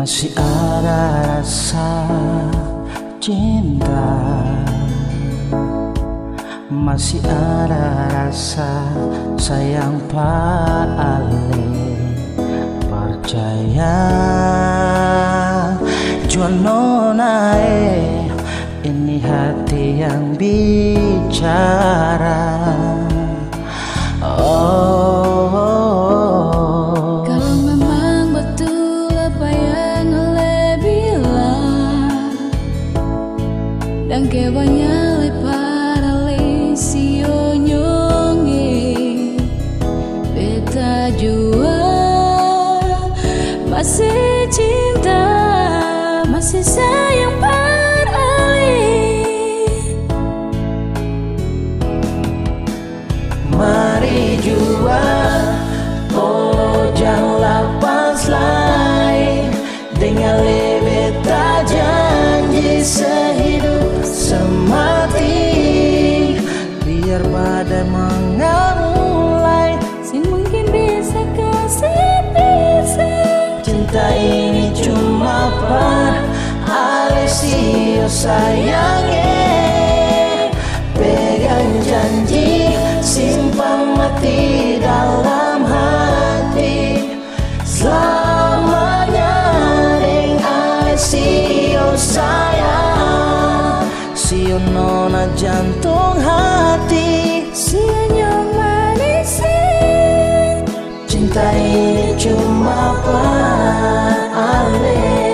Masih ada rasa cinta, masih ada rasa sayang Pak Ali. Percaya Juana ini hati yang bicara. Kalau memang betul apa yang Ale bilang, dan kebanya para lesio nyongi beta jua masih cinta, masih sayang para Ali. Mari jua polo jangan lapas lai, dengan beta janji sehidup semati. Biar badai mengamulai, Sing mungkin bisa kasih bisa. cinta ini cuma Pak Alessio sayangnya. Pegang janji, simpan mati dalam hati, selamanya dengan Alessio sayang. Sio nona jantung hati, Senyum manis, cinta ini cuma Pak Ale.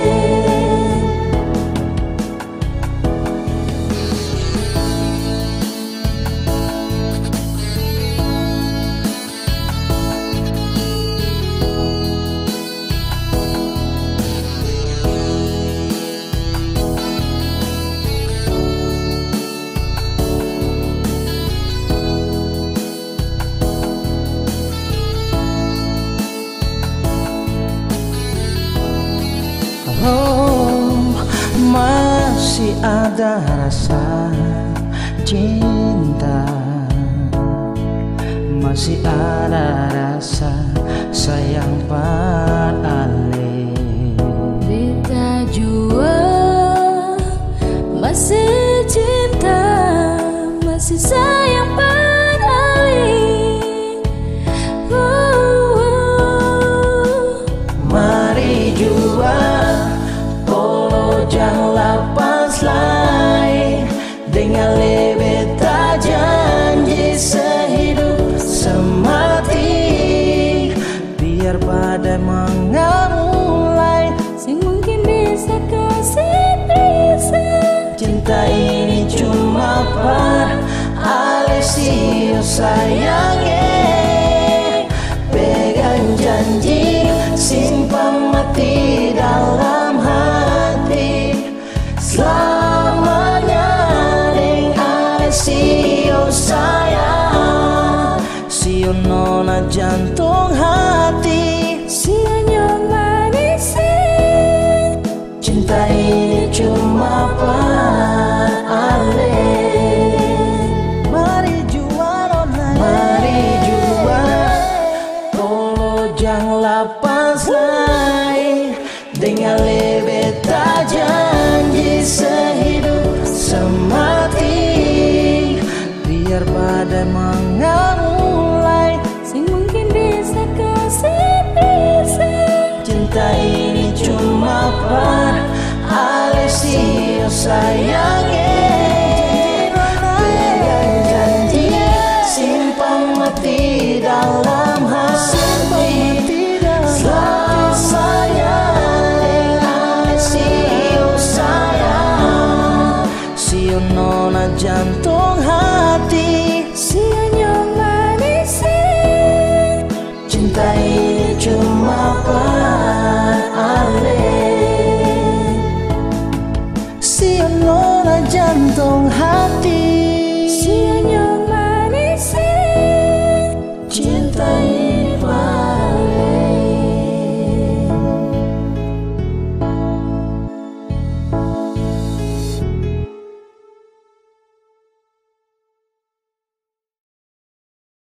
Oh, masih ada rasa cinta, masih ada rasa sayang Pak Ale. beta jua masih cinta, masih sayang para Ali. Mari jua polo jangan lapas lai, dengan beta janji sehidup semati. Biar badai mengamulai, Sing mungkin bisa kasih bisa. cinta ini cuma Pak Alessio sayangnya. Pegang janji, simpan mati dalam hati, selamanya dengan Alessio sayang. Sio nona jantung hati, Senyum manis, cinta ini cuma Pak Ale. Mari jua nona, mari jua polo jangan lapas lai, dengan beta janji sehidup semati. Biar badai mengamulai, Sing mungkin bisa kasih bisa. cinta ini cuma Pak Alessio sayangnya. Pegang janji, simpan mati dalam hati, selamanya dengan Alessio sayang. Sio nona jantung hati, Senyum manis, cinta ini cuma Pak Ale. Sio nona jantung hati,